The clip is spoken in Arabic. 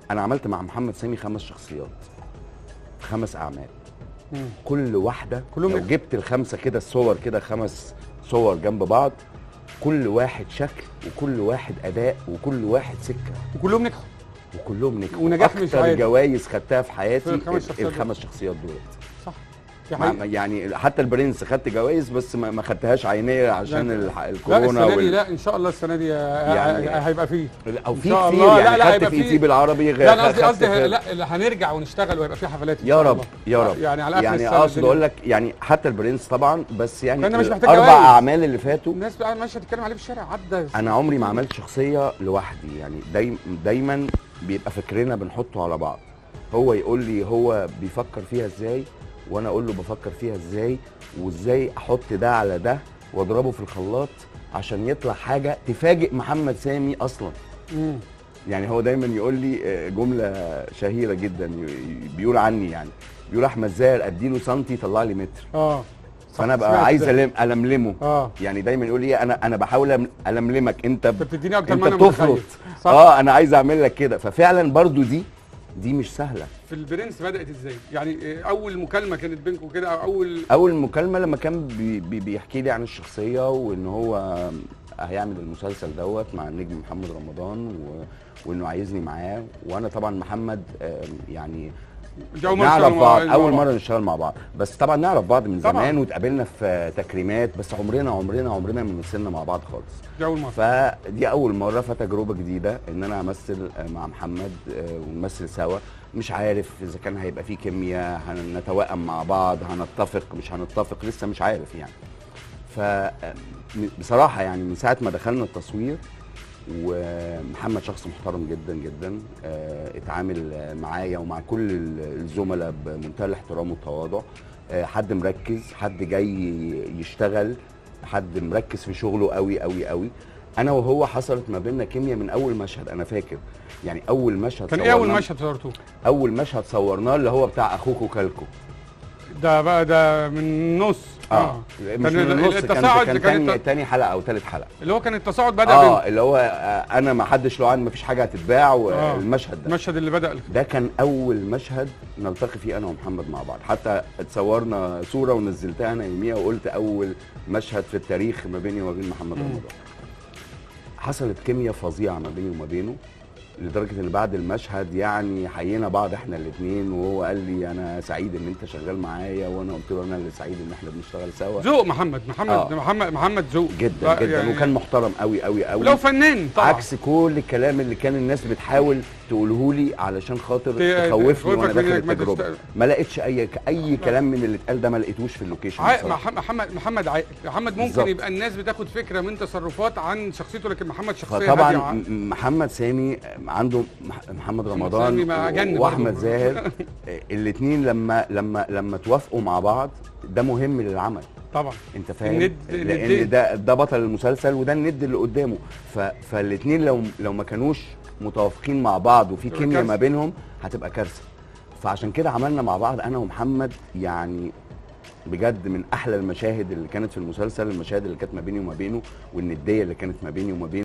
انا عملت مع محمد سامي 5 شخصيات في 5 اعمال. كل واحده كلهم لو جبت ال5 كده الصور كده 5 صور جنب بعض، كل واحد شكل وكل واحد اداء وكل واحد سكه، وكلهم نجحوا. وكلهم نجحوا. ونجاح مش اكتر عادي. جوائز خدتها في حياتي في ال5 شخصيات دول. صح. يعني حتى البرنس خدت جوائز بس ما خدتهاش عينيه عشان الكورونا. لا السنه دي لا ان شاء الله السنه دي يعني هيبقى فيه او في كتير يعني لا خدت في إيتي بالعربي. لا انا قصدي لا هنرجع ونشتغل ويبقى في حفلات يا رب يا رب. يعني على اخر يعني اقصد اقول لك يعني حتى البرنس طبعا، بس يعني أنا مش محتاج 4 جوايز. اعمال اللي فاتوا الناس بقى ماشيه تتكلم عليه في الشارع عدى. انا عمري ما عملت شخصيه لوحدي، يعني دايما بيبقى فكرنا بنحطه على بعض. هو يقول لي هو بيفكر فيها ازاي، وانا اقول له بفكر فيها ازاي، وازاي احط ده على ده واضربه في الخلاط عشان يطلع حاجه تفاجئ محمد سامي اصلا. يعني هو دايما يقول لي جمله شهيره جدا بيقول عني، يعني بيقول احمد زاهر اديله سنتي يطلع لي متر. فانا بقى عايز الملمه. يعني دايما يقول لي انا بحاول الملمك، انت بتديني اكتر انت ما انا بتفرط. انا عايز اعمل لك كده. ففعلا برضو دي مش سهله. في البرنس بدات ازاي؟ يعني اول مكالمه كانت بينكم كده او اول مكالمه لما كان بيحكي لي عن الشخصيه وان هو هيعمل المسلسل دوت مع النجم محمد رمضان وانه عايزني معاه. وانا طبعا محمد يعني نعرف بعض اول مره نشتغل مع بعض، بس طبعا نعرف بعض من زمان واتقابلنا في تكريمات، بس عمرنا ما مثلنا مع بعض خالص. دي اول مره. فدي اول مره، فتجربه جديده ان انا امثل مع محمد ونمثل سوا. مش عارف اذا كان هيبقى في كيمياء، هنتوائم مع بعض، هنتفق مش هنتفق، لسه مش عارف يعني. فبصراحه يعني من ساعه ما دخلنا التصوير، ومحمد شخص محترم جدا جدا، اتعامل معايا ومع كل الزملاء بمنتهى الاحترام والتواضع. حد مركز، حد جاي يشتغل، حد مركز في شغله قوي قوي قوي. انا وهو حصلت ما بيننا كيمياء من اول مشهد. انا فاكر يعني اول مشهد كان ايه اول مشهد صورتوه؟ اول مشهد صورناه اللي هو بتاع اخوكو كالكو. ده بقى ده من النص. مش من النص، كان تاني حلقه او ثالث حلقه، اللي هو كان التصاعد بدا اللي هو انا ما حدش له عن ما فيش حاجه هتتباع. والمشهد ده المشهد اللي بدا ده كان اول مشهد نلتقي فيه انا ومحمد مع بعض. حتى اتصورنا صوره ونزلتها انا يوميها وقلت اول مشهد في التاريخ ما بيني وما بين محمد رمضان. حصلت كيمياء فظيعه ما بيني وما بينه، لدرجه ان بعد المشهد يعني حيينا بعض احنا الاثنين، وهو قال لي انا سعيد ان انت شغال معايا، وانا قلت له انا اللي سعيد ان احنا بنشتغل سوا. ذوق محمد ذوق جدا جدا يعني، وكان محترم قوي قوي قوي، لو فنان طبعا، عكس كل الكلام اللي كان الناس بتحاول تقوله لي علشان خاطر تخوفني وانا داخل التجربه. ما لقيتش اي كلام من اللي اتقال ده، ما لقيتوش في اللوكيشن. محمد عاقل. محمد ممكن بالزبط. يبقى الناس بتاخد فكره من تصرفات عن شخصيته، لكن محمد شخصيه طبعا محمد سامي عنده محمد رمضان واحمد زاهر الاثنين لما توافقوا مع بعض ده مهم للعمل طبعا. انت فاهم؟ لان ده بطل المسلسل وده الند اللي قدامه. فالاثنين لو ما كانوش متوافقين مع بعض وفي كيمياء ما بينهم هتبقى كارثه. فعشان كده عملنا مع بعض انا ومحمد يعني بجد من احلى المشاهد اللي كانت في المسلسل، المشاهد اللي كانت ما بيني وما بينه، والنديه اللي كانت ما بيني وما بينه.